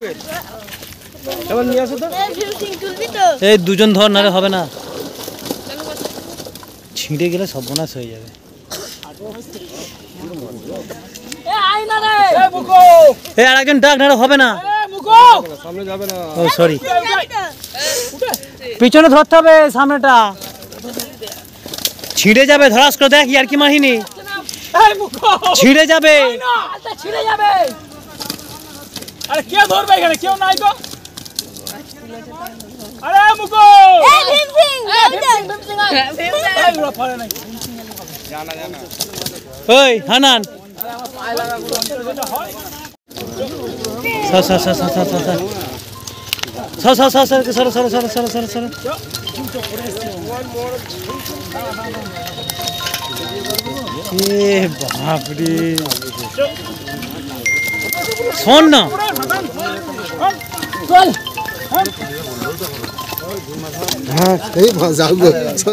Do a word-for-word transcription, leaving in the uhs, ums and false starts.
এই দুজন ধর নারে হবে না, ছিঁড়ে গেলে সর্বনাশ হয়ে যাবে। এই আরেকজন ডাক নারে হবে না, ও সরি পিছনে ধরতে হবে, সামনেটা ছিঁড়ে যাবে, ধরাস করে দেখ আর কি মাহিনী ছিঁড়ে যাবে। আরে কে ধরবে এখানে, কেউ নাই তো। আরে মুকো এ ভীম সিং ভীম সিং এই লোরা পড়ে নাই, জানা জানা ওই হানান সর সর সর সর সর সর সর সর সর সর সর সর সর সর সর এ বাপ রে, শোন না চল হ্যাঁ এই যাও